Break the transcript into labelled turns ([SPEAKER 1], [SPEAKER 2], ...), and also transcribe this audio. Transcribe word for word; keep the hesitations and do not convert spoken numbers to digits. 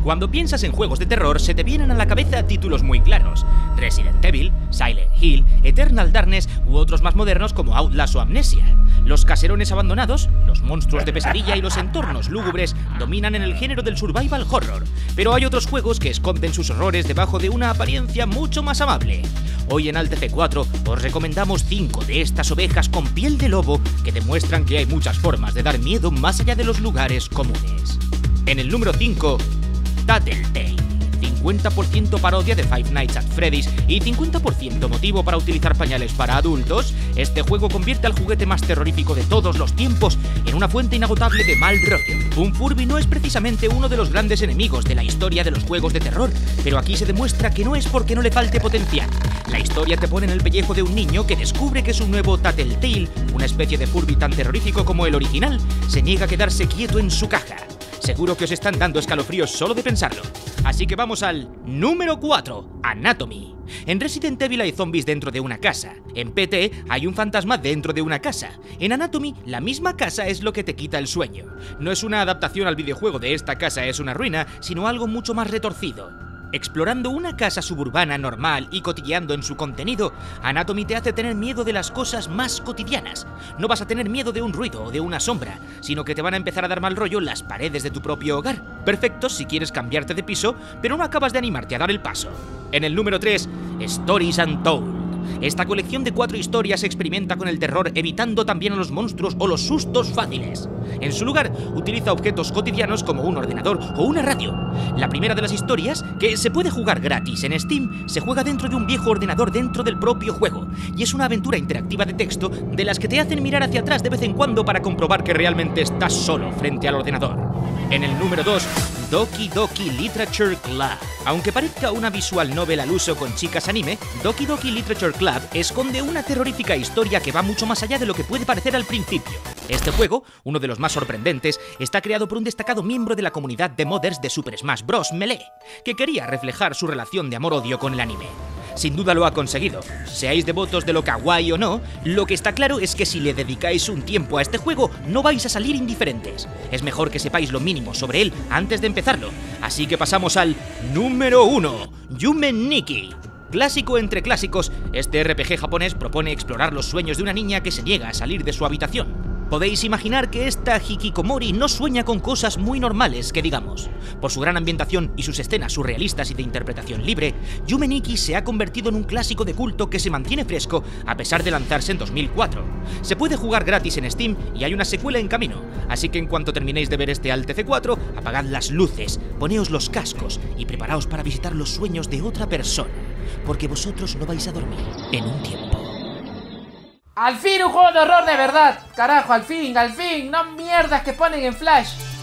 [SPEAKER 1] Cuando piensas en juegos de terror, se te vienen a la cabeza títulos muy claros: Resident Evil, Silent Hill, Eternal Darkness u otros más modernos como Outlast o Amnesia. Los caserones abandonados, los monstruos de pesadilla y los entornos lúgubres dominan en el género del survival horror, pero hay otros juegos que esconden sus horrores debajo de una apariencia mucho más amable. Hoy en Alt F cuatro os recomendamos cinco de estas ovejas con piel de lobo que demuestran que hay muchas formas de dar miedo más allá de los lugares comunes. En el número cinco, Tattletale. cincuenta por ciento parodia de Five Nights at Freddy's y cincuenta por ciento motivo para utilizar pañales para adultos, este juego convierte al juguete más terrorífico de todos los tiempos en una fuente inagotable de mal rollo. Un Furby no es precisamente uno de los grandes enemigos de la historia de los juegos de terror, pero aquí se demuestra que no es porque no le falte potencial. La historia te pone en el pellejo de un niño que descubre que su nuevo Tattletale, una especie de Furby tan terrorífico como el original, se niega a quedarse quieto en su caja. Seguro que os están dando escalofríos solo de pensarlo. Así que vamos al número cuatro, Anatomy. En Resident Evil hay zombies dentro de una casa. En P T hay un fantasma dentro de una casa. En Anatomy, la misma casa es lo que te quita el sueño. No es una adaptación al videojuego de Esta casa es una ruina, sino algo mucho más retorcido. Explorando una casa suburbana normal y cotilleando en su contenido, Anatomy te hace tener miedo de las cosas más cotidianas. No vas a tener miedo de un ruido o de una sombra, sino que te van a empezar a dar mal rollo las paredes de tu propio hogar. Perfectos si quieres cambiarte de piso, pero no acabas de animarte a dar el paso. En el número tres, Stories Untold. Esta colección de cuatro historias experimenta con el terror, evitando también a los monstruos o los sustos fáciles. En su lugar, utiliza objetos cotidianos como un ordenador o una radio. La primera de las historias, que se puede jugar gratis en Steam, se juega dentro de un viejo ordenador dentro del propio juego, y es una aventura interactiva de texto de las que te hacen mirar hacia atrás de vez en cuando para comprobar que realmente estás solo frente al ordenador. En el número dos, Doki Doki Literature Club. Aunque parezca una visual novel al uso con chicas anime, Doki Doki Literature Club esconde una terrorífica historia que va mucho más allá de lo que puede parecer al principio. Este juego, uno de los más sorprendentes, está creado por un destacado miembro de la comunidad de modders de Super Smash Bros. Melee, que quería reflejar su relación de amor-odio con el anime. Sin duda lo ha conseguido. Seáis devotos de lo kawaii o no, lo que está claro es que si le dedicáis un tiempo a este juego, no vais a salir indiferentes. Es mejor que sepáis lo mínimo sobre él antes de empezarlo. Así que pasamos al número uno, Yume Nikki. Clásico entre clásicos, este R P G japonés propone explorar los sueños de una niña que se niega a salir de su habitación. Podéis imaginar que esta hikikomori no sueña con cosas muy normales, que digamos. Por su gran ambientación y sus escenas surrealistas y de interpretación libre, Yume Nikki se ha convertido en un clásico de culto que se mantiene fresco a pesar de lanzarse en dos mil cuatro. Se puede jugar gratis en Steam y hay una secuela en camino, así que en cuanto terminéis de ver este Alt F cuatro, apagad las luces, poneos los cascos y preparaos para visitar los sueños de otra persona, porque vosotros no vais a dormir en un tiempo.
[SPEAKER 2] ¡Al fin un juego de horror de verdad! Carajo, al fin, al fin, no mierdas que ponen en Flash.